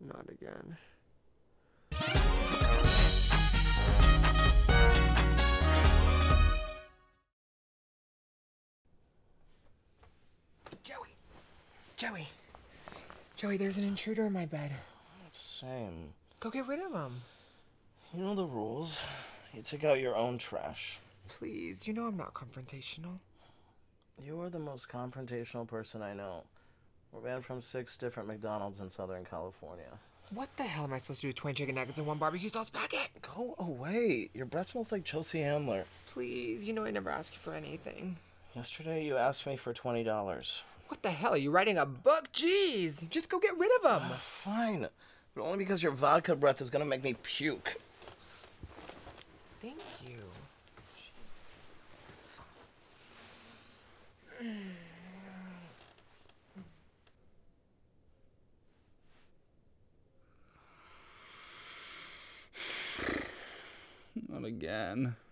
Not again. Joey, there's an intruder in my bed. Same. Go get rid of him. You know the rules. You take out your own trash. Please, you know I'm not confrontational. You are the most confrontational person I know. We're banned from 6 different McDonald's in Southern California. What the hell am I supposed to do with 20 chicken nuggets and 1 barbecue sauce packet? Go away. Your breath smells like Chelsea Handler. Please, you know I never ask you for anything. Yesterday you asked me for $20. What the hell? Are you writing a book? Jeez, just go get rid of him. Fine. But only because your vodka breath is gonna make me puke. Thank you. Not again.